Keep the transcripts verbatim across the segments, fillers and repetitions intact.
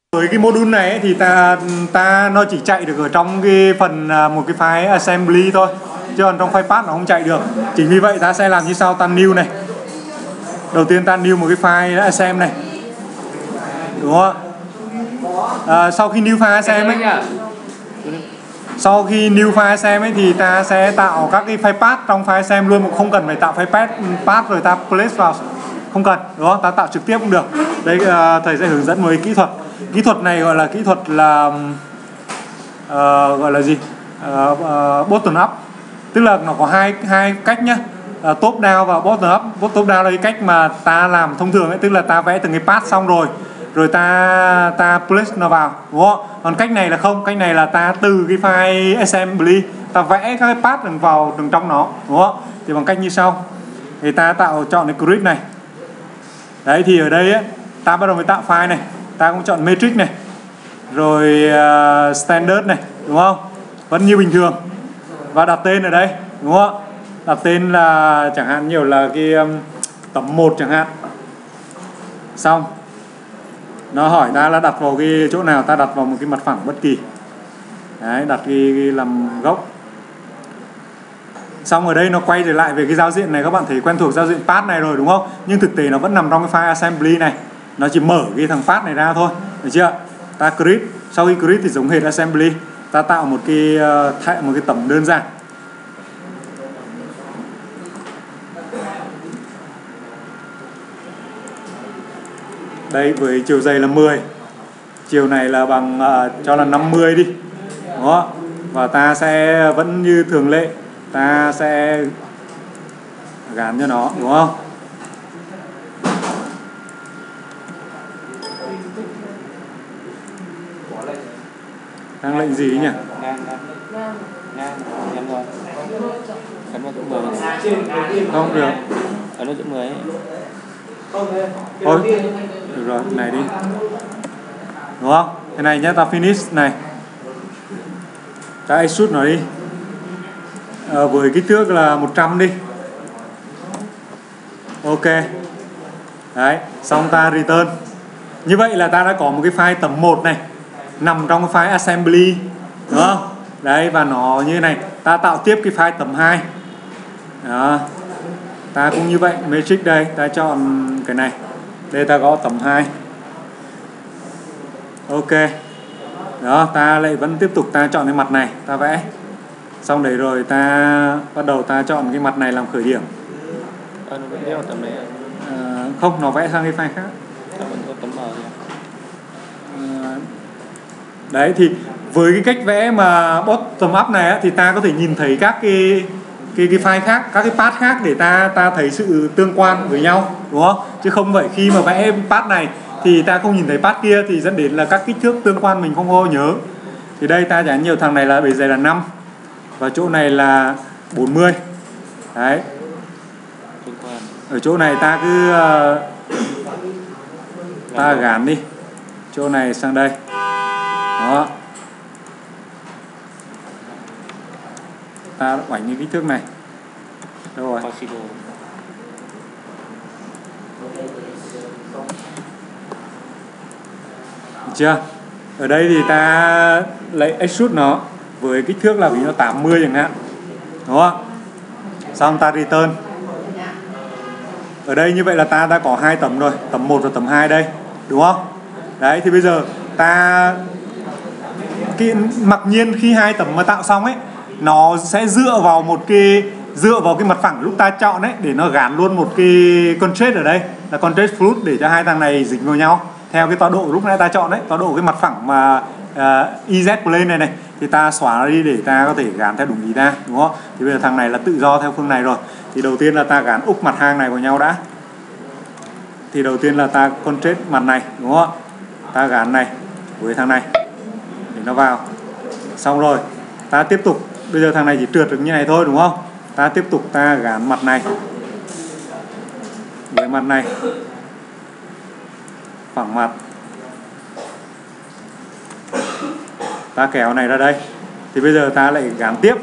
Với cái module này ấy, thì ta ta nó chỉ chạy được ở trong cái phần một cái file assembly thôi, chứ còn trong file path nó không chạy được. Chính vì vậy ta sẽ làm như sau: ta new này. Đầu tiên ta new một cái file assem này, đúng không? À, sau khi new file assem ấy, sau khi new file assem ấy thì ta sẽ tạo các cái file path trong file assem luôn, không cần phải tạo file path path rồi ta place vào, không cần, đúng không? Ta tạo trực tiếp cũng được. Đây uh, thầy sẽ hướng dẫn một cái kỹ thuật. Kỹ thuật này gọi là kỹ thuật là uh, gọi là gì? Uh, uh, bottom up. Tức là nó có hai hai cách nhá. Uh, top down và bottom up. Top down là cái cách mà ta làm thông thường ấy, tức là ta vẽ từng cái path xong rồi rồi ta ta place nó vào, đúng không? Còn cách này là không, cách này là ta từ cái file assembly ta vẽ các cái path đừng vào đừng trong nó, đúng không? Thì bằng cách như sau. Thì ta tạo chọn cái grid này. Đấy thì ở đây ấy, ta bắt đầu mới tạo file này, ta cũng chọn matrix này, rồi uh, standard này, đúng không? Vẫn như bình thường. Và đặt tên ở đây, đúng không? Đặt tên là chẳng hạn nhiều là cái um, tấm một chẳng hạn. Xong. Nó hỏi ta là đặt vào cái chỗ nào, ta đặt vào một cái mặt phẳng bất kỳ. Đấy, đặt cái, cái làm gốc. Xong ở đây nó quay trở lại về cái giao diện này, các bạn thấy quen thuộc giao diện path này rồi đúng không? Nhưng thực tế nó vẫn nằm trong cái file assembly này. Nó chỉ mở cái thằng path này ra thôi, được chưa? Ta create, sau khi create thì giống hệt assembly, ta tạo một cái uh, một cái tấm đơn giản. Đây với chiều dày là mười, chiều này là bằng uh, cho là năm mươi đi, đó. Và ta sẽ vẫn như thường lệ, ta sẽ gắn cho nó, đúng không? Đang lệnh gì nhỉ? Không được. Ở nó chỗ mười. Thôi, được rồi, này đi. Đúng không? Thế này nhé, ta finish này. Ta extrude nó đi. À, với kích thước là một trăm đi. Ok. Đấy, xong ta return. Như vậy là ta đã có một cái file tấm một này nằm trong cái file assembly, đúng không? Đấy, và nó như này, ta tạo tiếp cái file tấm hai. Đó. Ta cũng như vậy, matrix đây, ta chọn cái này. Đây ta có tấm hai. Ok. Đó, ta lại vẫn tiếp tục ta chọn cái mặt này, ta vẽ. Xong đấy rồi ta bắt đầu ta chọn cái mặt này làm khởi điểm. Ờ, nó vẫn đeo tấm này à? À, không, nó vẽ sang cái file khác. Nó vẫn có tấm mờ gì à? À, đấy thì với cái cách vẽ mà bottom up này á, thì ta có thể nhìn thấy các cái cái cái file khác, các cái path khác để ta ta thấy sự tương quan với nhau, đúng không? Chứ không vậy khi mà vẽ path này thì ta không nhìn thấy path kia thì dẫn đến là các kích thước tương quan mình không có nhớ. Thì đây ta chẳng nhiều thằng này là bề dày là năm và chỗ này là bốn mươi. Đấy. Ở chỗ này ta cứ uh, ta gán đi. Chỗ này sang đây. Đó. Ta bảnh những kích thước này. Đâu rồi? Được chưa? Ở đây thì ta lấy extrude nó với kích thước là vì nó tám mươi chẳng hạn. Đúng không? Xong ta return. Ở đây như vậy là ta đã có hai tấm rồi, tấm một và tấm hai đây, đúng không? Đấy thì bây giờ ta cái mặc nhiên khi hai tấm mà tạo xong ấy, nó sẽ dựa vào một cái dựa vào cái mặt phẳng lúc ta chọn ấy để nó gắn luôn một cái contrast ở đây, là contrast fluid để cho hai thằng này dính vào nhau theo cái tọa độ lúc nãy ta chọn đấy, tọa độ cái mặt phẳng mà uh, e zét plane này này thì ta xóa nó đi để ta có thể gắn theo đúng ý ta, đúng không? Thì bây giờ thằng này là tự do theo phương này rồi. Thì đầu tiên là ta gắn úp mặt hàng này vào nhau đã. Thì đầu tiên là ta contrast mặt này, đúng không? Ta gắn này với thằng này để nó vào. Xong rồi, ta tiếp tục, bây giờ thằng này chỉ trượt được như này thôi, đúng không? Ta tiếp tục ta gắn mặt này với mặt này, phẳng mặt. Ta kéo này ra đây. Thì bây giờ ta lại gắn tiếp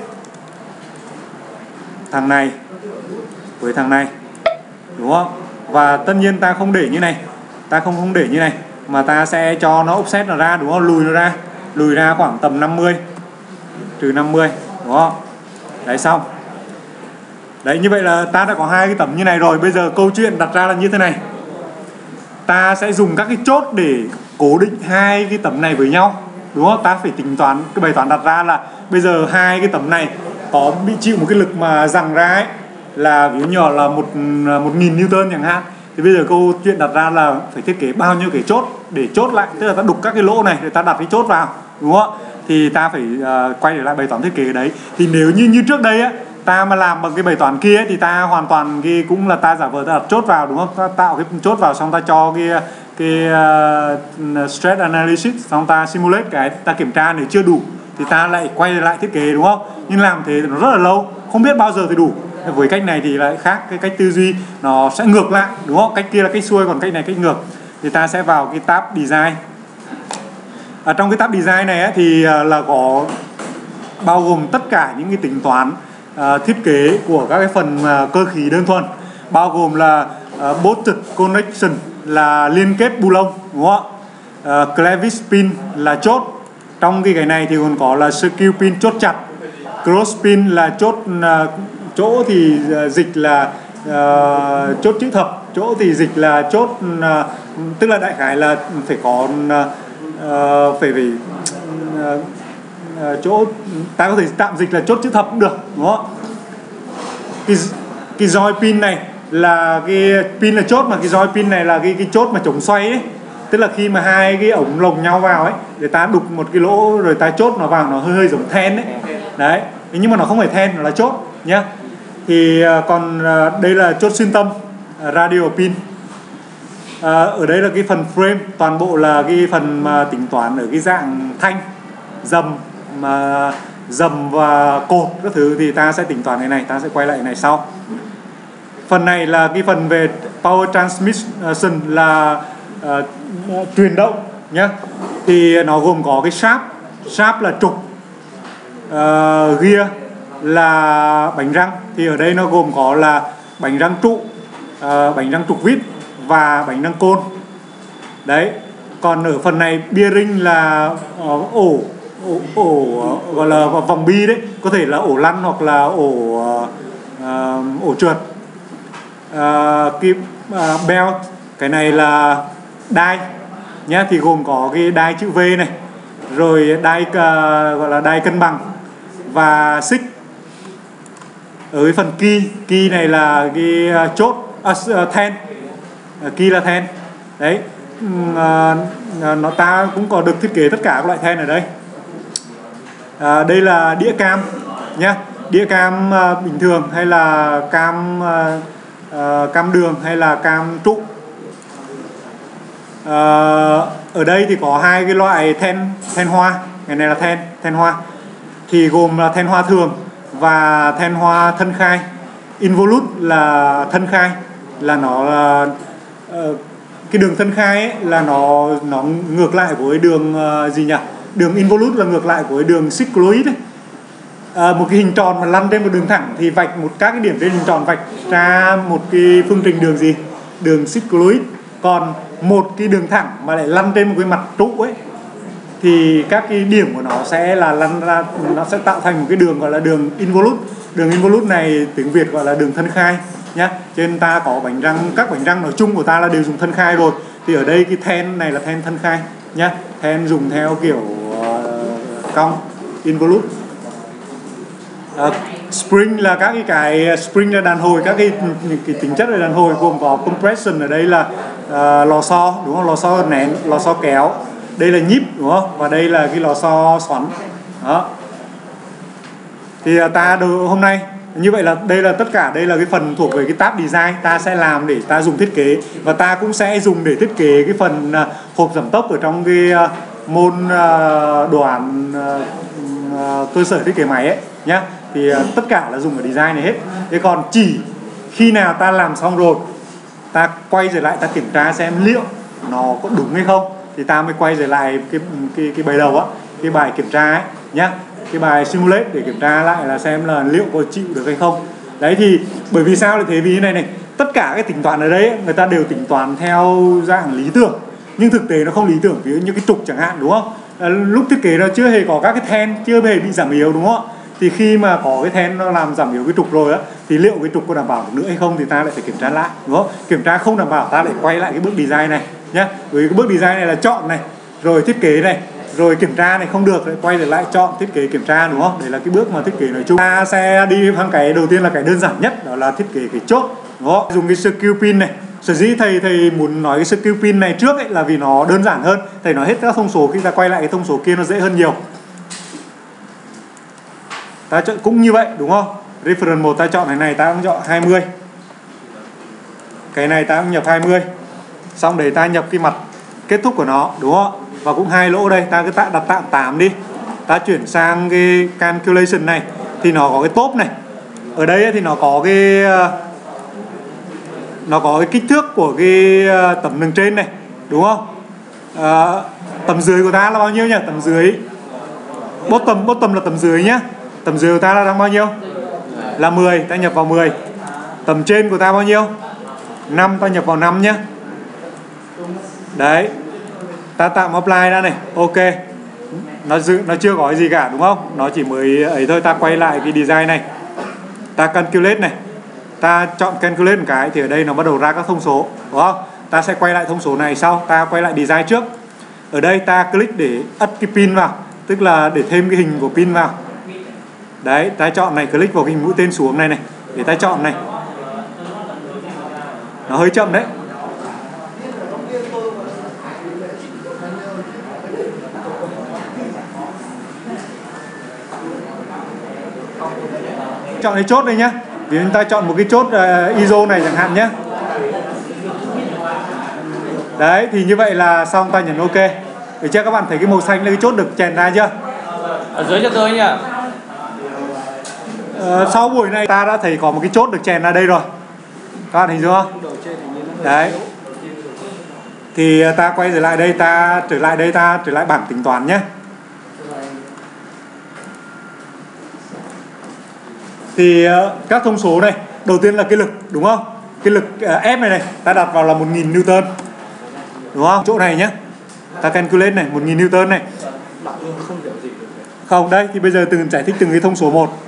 thằng này với thằng này, đúng không? Và tất nhiên ta không để như này, ta không không để như này, mà ta sẽ cho nó offset nó ra, đúng không? Lùi nó ra, lùi ra khoảng tầm năm mươi, trừ năm mươi, đúng không? Đấy, xong. Đấy, như vậy là ta đã có hai cái tấm như này rồi. Bây giờ câu chuyện đặt ra là như thế này. Ta sẽ dùng các cái chốt để cố định hai cái tấm này với nhau, đúng không? Ta phải tính toán, cái bài toán đặt ra là bây giờ hai cái tấm này có bị chịu một cái lực mà giằng ra ấy, là ví dụ nhỏ là một một nghìn Newton chẳng hạn. Thì bây giờ câu chuyện đặt ra là phải thiết kế bao nhiêu cái chốt để chốt lại, tức là ta đục các cái lỗ này để ta đặt cái chốt vào, đúng không? Thì ta phải uh, quay trở lại bài toán thiết kế đấy. Thì nếu như như trước đây á, ta mà làm bằng cái bài toán kia ấy, thì ta hoàn toàn cái cũng là ta giả vờ ta đặt chốt vào, đúng không? Ta tạo cái chốt vào xong ta cho cái cái uh, stress analysis, xong ta simulate cái, ta kiểm tra nếu chưa đủ thì ta lại quay lại thiết kế, đúng không? Nhưng làm thế nó rất là lâu, không biết bao giờ thì đủ. Với cách này thì lại khác, cái cách tư duy nó sẽ ngược lại, đúng không? Cách kia là cách xuôi, còn cách này cách ngược. Thì ta sẽ vào cái tab design. Ở trong cái tab design này ấy, thì là có bao gồm tất cả những cái tính toán uh, thiết kế của các cái phần uh, cơ khí đơn thuần, bao gồm là uh, bolted connection là liên kết bu lông, đúng không ạ? Uh, clevis pin là chốt. Trong cái cái này thì còn có là secure pin chốt chặt, cross pin là chốt uh, chỗ thì uh, dịch là uh, chốt chữ thập, chỗ thì dịch là chốt uh, tức là đại khái là phải có uh, phải phải uh, uh, chỗ ta có thể tạm dịch là chốt chữ thập cũng được, đúng không? Cái cái roi pin này là cái pin là chốt, mà cái roi pin này là cái cái chốt mà chống xoay ấy. Tức là khi mà hai cái ống lồng nhau vào ấy, để ta đục một cái lỗ rồi ta chốt nó vào, nó hơi hơi giống then ấy. Đấy, nhưng mà nó không phải then, nó là chốt nhá. Thì còn đây là chốt xuyên tâm, radio pin. À, ở đây là cái phần frame, toàn bộ là cái phần mà tính toán ở cái dạng thanh, dầm mà dầm và cột các thứ thì ta sẽ tính toán cái này, ta sẽ quay lại cái này sau. Phần này là cái phần về power transmission là uh, truyền động nhé. Thì nó gồm có cái shaft, shaft là trục, uh, gear là bánh răng. Thì ở đây nó gồm có là bánh răng trụ, uh, bánh răng trục vít và bánh răng côn. Đấy. Còn ở phần này bearing là uh, ổ, ổ, ổ gọi là vòng bi đấy, có thể là ổ lăn hoặc là ổ uh, uh, ổ trượt. Uh, cái uh, belt, cái này là đai nhá, thì gồm có cái đai chữ V này, rồi đai uh, gọi là đai cân bằng và xích. Ở cái phần key, key này là cái uh, chốt, uh, then, uh, key là then. Đấy, uh, nó ta cũng có được thiết kế tất cả các loại then ở đây. Uh, đây là đĩa cam nhá, đĩa cam uh, bình thường hay là cam uh, uh, cam đường hay là cam trụ. Uh, ở đây thì có hai cái loại then, then hoa, cái này là then, then hoa. Thì gồm là then hoa thường và then hoa thân khai. Involute là thân khai, là nó là uh, cái đường thân khai ấy, là nó nó ngược lại với đường uh, gì nhỉ? Đường involute là ngược lại với đường cycloid ấy. À, một cái hình tròn mà lăn trên một đường thẳng thì vạch một các cái điểm trên hình tròn vạch ra một cái phương trình đường gì? Đường cycloid. Còn một cái đường thẳng mà lại lăn trên một cái mặt trụ ấy thì các cái điểm của nó sẽ là lăn ra, nó sẽ tạo thành một cái đường gọi là đường involute. Đường involute này tiếng Việt gọi là đường thân khai nhá. Trên ta có bánh răng, các bánh răng nói chung của ta là đều dùng thân khai rồi. Thì ở đây cái then này là then thân khai nhá. Then dùng theo kiểu uh, cong, involute. Uh, spring là các cái cái spring là đàn hồi, các cái, cái tính chất là đàn hồi, gồm có compression, ở đây là uh, lò xo, đúng không? Lò xo nén, lò xo kéo. Đây là nhíp, đúng không? Và đây là cái lò xo xoắn. Đó. Thì uh, ta đồ, hôm nay như vậy là đây là tất cả, đây là cái phần thuộc về cái tab design ta sẽ làm để ta dùng thiết kế, và ta cũng sẽ dùng để thiết kế cái phần uh, hộp giảm tốc ở trong cái uh, môn uh, đoàn uh, uh, cơ sở thiết kế máy ấy nhá. Thì uh, tất cả là dùng ở design này hết. Thế còn chỉ khi nào ta làm xong rồi, ta quay trở lại ta kiểm tra xem liệu nó có đúng hay không, thì ta mới quay trở lại cái cái cái bài đầu á, cái bài kiểm tra ấy nhá, cái bài simulate để kiểm tra lại là xem là liệu có chịu được hay không. Đấy, thì bởi vì sao lại thế? Vì thế này này, tất cả cái tính toán ở đấy người ta đều tính toán theo dạng lý tưởng, nhưng thực tế nó không lý tưởng. Ví dụ như cái trục chẳng hạn, đúng không? À, lúc thiết kế nó chưa hề có các cái then, chưa hề bị giảm yếu, đúng không? Thì khi mà có cái then nó làm giảm yếu cái trục rồi á, thì liệu cái trục có đảm bảo được nữa hay không thì ta lại phải kiểm tra lại, đúng không? Kiểm tra không đảm bảo ta lại quay lại cái bước design này nhá. Bởi cái bước design này là chọn này, rồi thiết kế này, rồi kiểm tra này, không được lại quay trở lại chọn, thiết kế, kiểm tra, đúng không? Đấy là cái bước mà thiết kế nói chung. Ta sẽ đi sang cái đầu tiên là cái đơn giản nhất, đó là thiết kế cái chốt, đúng không? Dùng cái screw pin này. Sở dĩ thầy thầy muốn nói cái screw pin này trước ấy là vì nó đơn giản hơn. Thầy nói hết các thông số, khi ta quay lại cái thông số kia nó dễ hơn nhiều. Ta chọn cũng như vậy, đúng không? Reference một ta chọn cái này, ta cũng chọn hai mươi. Cái này ta cũng nhập hai mươi. Xong để ta nhập cái mặt kết thúc của nó, đúng không? Và cũng hai lỗ đây, ta cứ ta đặt tạm tám đi. Ta chuyển sang cái calculation này thì nó có cái top này. Ở đây thì nó có cái nó có cái kích thước của cái tấm đường trên này, đúng không? À, tầm dưới của ta là bao nhiêu nhỉ? Tầm dưới bottom bottom là tầm dưới nhá. Tầm dưới của ta là đang bao nhiêu? Là mười, ta nhập vào mười. Tầm trên của ta bao nhiêu? năm, ta nhập vào năm nhá. Đấy. Ta tạm apply ra này. Ok. Nó dự, nó chưa có cái gì cả, đúng không? Nó chỉ mới ấy thôi. Ta quay lại cái design này. Ta calculate này. Ta chọn calculate một cái thì ở đây nó bắt đầu ra các thông số, đúng không? Ta sẽ quay lại thông số này sau. Ta quay lại design trước. Ở đây ta click để ất cái pin vào, tức là để thêm cái hình của pin vào. Đấy, ta chọn này, click vào cái hình mũi tên xuống này này để ta chọn này. Nó hơi chậm đấy. Chọn cái chốt đây nhá. Vì chúng ta chọn một cái chốt uh, i ét ô này chẳng hạn nhé. Đấy, thì như vậy là xong, ta nhấn ok. Để chưa, các bạn thấy cái màu xanh là cái chốt được chèn ra chưa? Ở dưới cho tôi nhỉ. Uh, sau buổi này ta đã thấy có một cái chốt được chèn ra đây rồi. Các bạn hình dung không? Đấy. Thì ta quay trở lại đây, ta trở lại đây, ta trở lại bảng tính toán nhé. Thì uh, các thông số này, đầu tiên là cái lực, đúng không? Cái lực uh, ép này này, ta đặt vào là một nghìn Newton. Đúng không? Chỗ này nhé. Ta calculate này, một nghìn Newton này. Không, đây, thì bây giờ từng giải thích từng cái thông số một.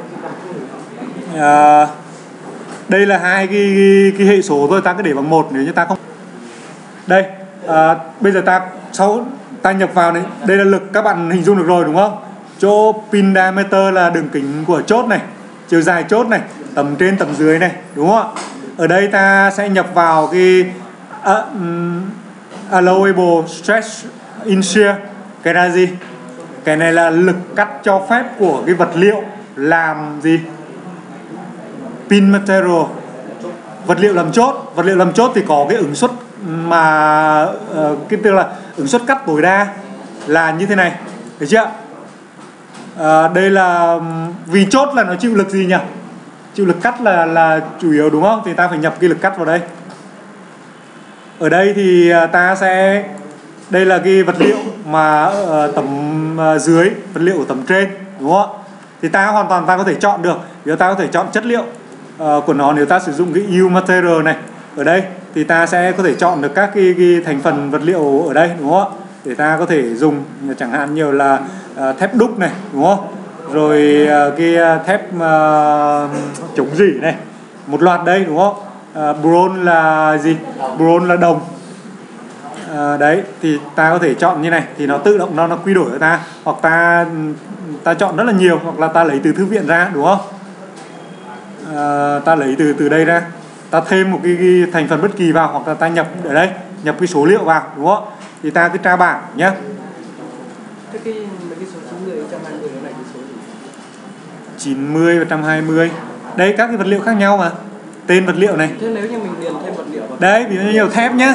Uh, đây là hai cái, cái, cái hệ số thôi, ta cứ để bằng một nếu như ta không. Đây, uh, bây giờ ta sau ta nhập vào này, đây là lực, các bạn hình dung được rồi đúng không? Chỗ pin diameter là đường kính của chốt này, chiều dài chốt này, tầm trên tầm dưới này, đúng không ạ? Ở đây ta sẽ nhập vào cái uh, um, allowable stress in shear. Cái là gì? Cái này là lực cắt cho phép của cái vật liệu làm gì? Pin material. Vật liệu làm chốt. Vật liệu làm chốt thì có cái ứng suất mà uh, cái tức là ứng suất cắt tối đa là như thế này, được chưa? À, đây là vì chốt là nó chịu lực gì nhỉ? Chịu lực cắt là là chủ yếu đúng không? Thì ta phải nhập cái lực cắt vào đây. Ở đây thì ta sẽ, đây là cái vật liệu mà uh, tầm uh, dưới, vật liệu ở tầm trên, đúng không? Thì ta hoàn toàn ta có thể chọn được. Nếu ta có thể chọn chất liệu uh, của nó, nếu ta sử dụng cái U material này ở đây thì ta sẽ có thể chọn được các cái, cái thành phần vật liệu ở đây, đúng không? Để ta có thể dùng chẳng hạn nhiều là uh, thép đúc này, đúng không? Rồi uh, cái thép uh, chống rỉ này, một loạt đây, đúng không? Uh, bron là gì? Bron là đồng. Uh, đấy, thì ta có thể chọn như này thì nó tự động nó nó quy đổi cho ta, hoặc ta ta chọn rất là nhiều, hoặc là ta lấy từ thư viện ra, đúng không? Uh, ta lấy từ từ đây ra, ta thêm một cái, cái thành phần bất kỳ vào, hoặc là ta nhập ở đây, nhập cái số liệu vào, đúng không? Thì ta cứ tra bảng nhé. Thế cái mấy cái số chín mươi, một trăm hai mươi này cái số gì? chín mươi và một trăm hai mươi. Đây các cái vật liệu khác nhau mà. Tên vật liệu này. Thế nếu như mình điền thêm vật liệu vào. Đấy, ví dụ như nhiều thép nhá.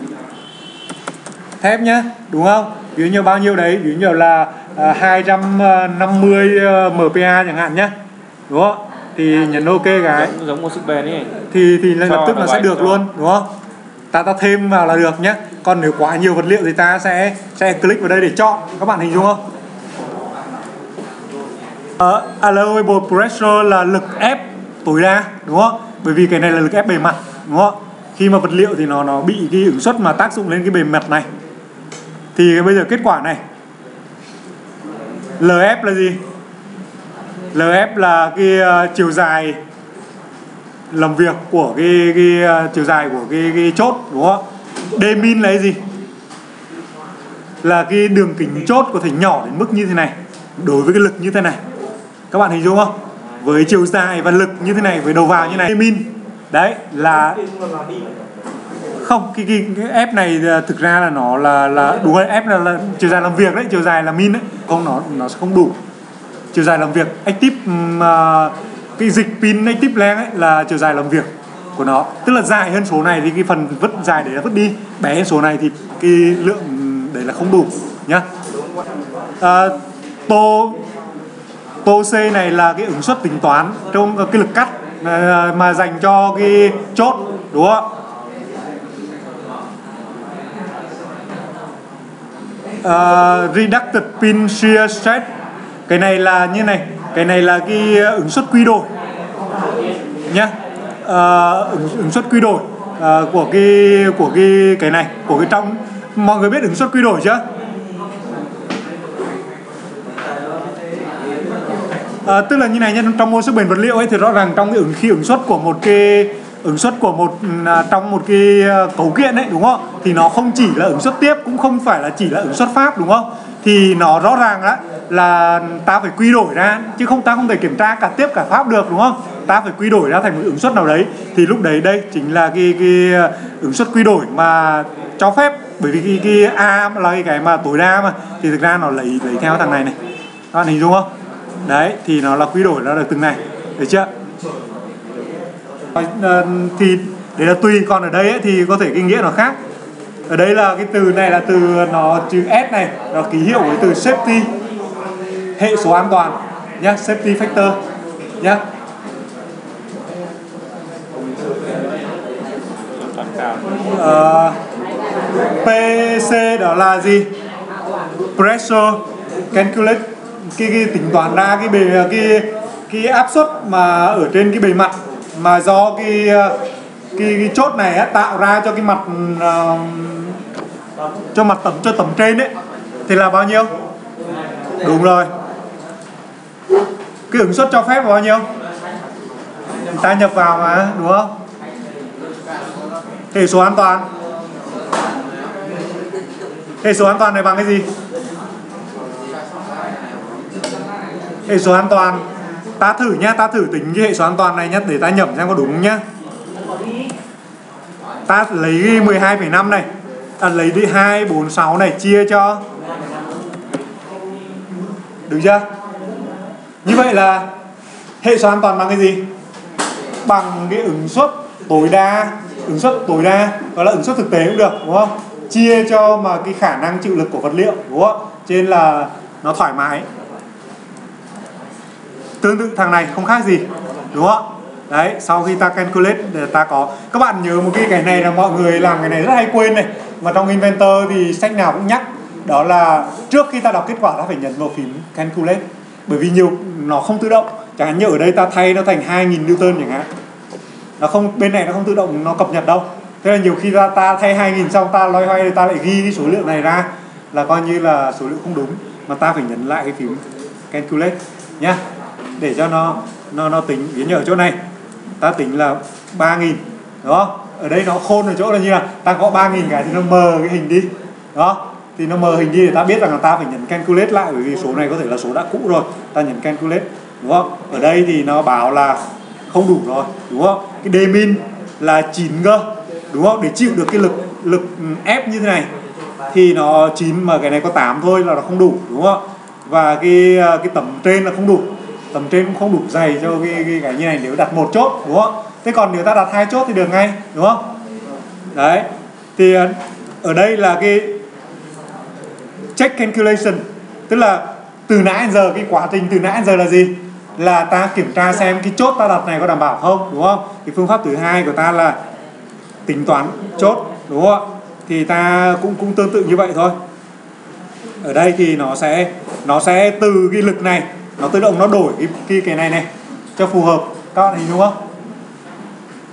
Thép nhá, đúng không? Ví dụ như bao nhiêu đấy, ví dụ như là uh, hai trăm năm mươi M P A chẳng hạn nhá. Đúng không? Thì nhấn ok cái. Giống, giống một sức bền ấy. Thì thì lập tức nó sẽ được luôn, đúng không? Ta ta thêm vào là được nhé. Còn nếu quá nhiều vật liệu thì ta sẽ sẽ click vào đây để chọn. Các bạn hình dung không? Uh, allowable pressure là lực ép tối đa, đúng không? Bởi vì cái này là lực ép bề mặt, đúng không? Khi khi mà vật liệu thì nó nó bị cái ửng suất mà tác dụng lên cái bề mặt này, thì bây giờ kết quả này lờ ép là gì? lờ ép là cái uh, chiều dài làm việc của cái, cái uh, chiều dài của cái, cái chốt, đúng không? D min là cái gì? Là cái đường kính chốt có thể nhỏ đến mức như thế này đối với cái lực như thế này. Các bạn hình dung không? Với chiều dài và lực như thế này, với đầu vào như này, D min đấy là không, cái, cái, cái F này thực ra là nó là là đúng rồi, F là, là chiều dài làm việc đấy, chiều dài là min đấy, không nó nó sẽ không đủ. Chiều dài làm việc active uh, cái dịch pin active length ấy là chiều dài làm việc của nó, tức là dài hơn số này thì cái phần vứt dài đấy là vứt đi, bé hơn số này thì cái lượng đấy là không đủ nhá. Uh, tô tô C này là cái ứng suất tính toán trong cái lực cắt uh, mà dành cho cái chốt, đúng không? Uh, reducted pin shear stress, cái này là như này, cái này là cái ứng suất quy đổi nhá. Uh, ứng, ứng suất quy đổi uh, của cái của cái cái này, của cái trong, mọi người biết ứng suất quy đổi chưa? Uh, tức là như này nhá, trong mô sức bền vật liệu ấy thì rõ ràng trong cái ứng khi ứng suất của một cái ứng suất của một uh, trong một cái uh, cấu kiện ấy, đúng không? Thì nó không chỉ là ứng suất tiếp, cũng không phải là chỉ là ứng suất pháp, đúng không? Thì nó rõ ràng đó là ta phải quy đổi ra, chứ không ta không thể kiểm tra cả tiếp cả pháp được, đúng không? Ta phải quy đổi ra thành một ứng suất nào đấy, thì lúc đấy đây chính là cái cái ứng suất quy đổi mà cho phép, bởi vì cái, cái A là cái, cái mà tối đa mà, thì thực ra nó lấy lấy theo thằng này này, các bạn hình dung không? Đấy, thì nó là quy đổi ra được từng này, được chưa? Thì đấy là tùy, còn ở đây ấy, thì có thể cái nghĩa nó khác. Ở đây là cái từ này là từ nó chữ S này, nó ký hiệu với từ safety, hệ số an toàn nhá, safety factor nhá. Uh, pê xê đó là gì? Pressure calculate, cái, cái tính toán ra cái bề cái cái áp suất mà ở trên cái bề mặt mà do cái cái, cái chốt này á, tạo ra cho cái mặt uh, cho mặt tấm cho tấm trên đấy thì là bao nhiêu? Đúng rồi. Cái ứng suất cho phép là bao nhiêu? Ta nhập vào mà, đúng không? Hệ số an toàn. Hệ số an toàn này bằng cái gì? Hệ số an toàn, ta thử nhá, ta thử tính cái hệ số an toàn này nhá, để ta nhẩm xem có đúng không nhá. Ta lấy mười hai phẩy năm này, à, lấy đi hai bốn sáu này chia cho, được chưa? Như vậy là hệ số an toàn bằng cái gì? Bằng cái ứng suất tối đa, ứng suất tối đa, đó là ứng suất thực tế cũng được, đúng không? Chia cho mà cái khả năng chịu lực của vật liệu, đúng không? Cho nên là nó thoải mái. Tương tự thằng này không khác gì, đúng không? Đấy, sau khi ta calculate để ta có, các bạn nhớ một cái cái này là mọi người làm cái này rất hay quên này, mà trong Inventor thì sách nào cũng nhắc, đó là trước khi ta đọc kết quả ta phải nhấn vào phím calculate, bởi vì nhiều nó không tự động. Chẳng hạn như ở đây ta thay nó thành hai nghìn Newton chẳng hạn, nó không, bên này nó không tự động nó cập nhật đâu. Thế là nhiều khi ta, ta thay hai nghìn xong ta loay hoay ta lại ghi cái số lượng này ra là coi như là số lượng không đúng, mà ta phải nhấn lại cái phím calculate nhá, để cho nó nó nó tính. Ví dụ ở chỗ này ta tính là ba nghìn, đúng không? Ở đây nó khôn ở chỗ là như là ta có ba nghìn cái thì nó mờ cái hình đi, đó, thì nó mờ hình đi để ta biết rằng là ta phải nhấn calculate lại, bởi vì số này có thể là số đã cũ rồi, ta nhấn calculate, đúng không? Ở đây thì nó báo là không đủ rồi, đúng không? Cái D min là chín cơ, đúng không? Để chịu được cái lực lực ép như thế này thì nó chín, mà cái này có tám thôi là nó không đủ, đúng không? Và cái cái tấm trên là không đủ, tầm trên cũng không đủ dày cho cái, cái, cái như này nếu đặt một chốt, đúng không? Thế còn nếu ta đặt hai chốt thì được ngay, đúng không? Đấy, thì ở đây là cái check calculation, tức là từ nãy đến giờ, cái quá trình từ nãy đến giờ là gì? Là ta kiểm tra xem cái chốt ta đặt này có đảm bảo không, đúng không? Cái phương pháp thứ hai của ta là tính toán chốt, đúng không? Thì ta cũng cũng tương tự như vậy thôi. Ở đây thì nó sẽ nó sẽ từ cái lực này nó tự động nó đổi cái cái cái này này cho phù hợp, các bạn hình đúng không?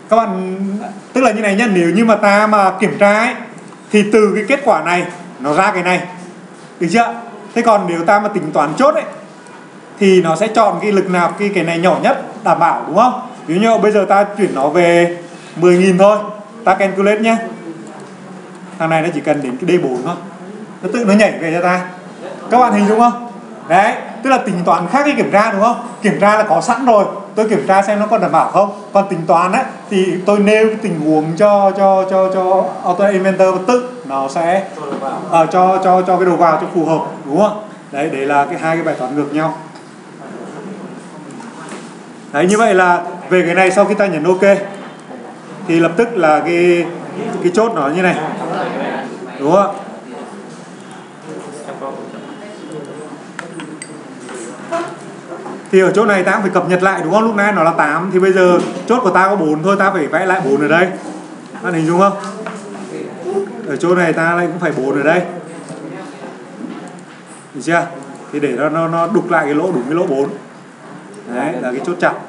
Các bạn, tức là như này nhá, nếu như mà ta mà kiểm tra ấy, thì từ cái kết quả này nó ra cái này, được chưa? Thế còn nếu ta mà tính toán chốt ấy thì nó sẽ chọn cái lực nạp cái cái này nhỏ nhất đảm bảo, đúng không? Ví dụ như bây giờ ta chuyển nó về mười nghìn thôi, ta calculate nhé. Thằng này nó chỉ cần đến cái D bốn thôi, nó tự nó nhảy về cho ta. Các bạn hình dung không? Đấy, tức là tính toán khác cái kiểm tra, đúng không? Kiểm tra là có sẵn rồi, tôi kiểm tra xem nó có đảm bảo không. Còn tính toán ấy thì tôi nêu cái tình huống cho cho cho cho Auto Inventor tự nó sẽ uh, cho cho cho cái đầu vào cho phù hợp, đúng không? Đấy, đấy là cái hai cái bài toán ngược nhau. Đấy, như vậy là về cái này sau khi ta nhấn OK thì lập tức là cái cái chốt nó như này, đúng không? Thì ở chỗ này ta cũng phải cập nhật lại, đúng không? Lúc nãy nó là tám thì bây giờ chốt của ta có bốn thôi, ta phải vẽ lại bốn ở đây. Bạn hình dung không? Ở chỗ này ta lại cũng phải bốn ở đây. Được chưa? Thì để nó nó nó đục lại cái lỗ, đúng cái lỗ bốn. Đấy là cái chốt chặt.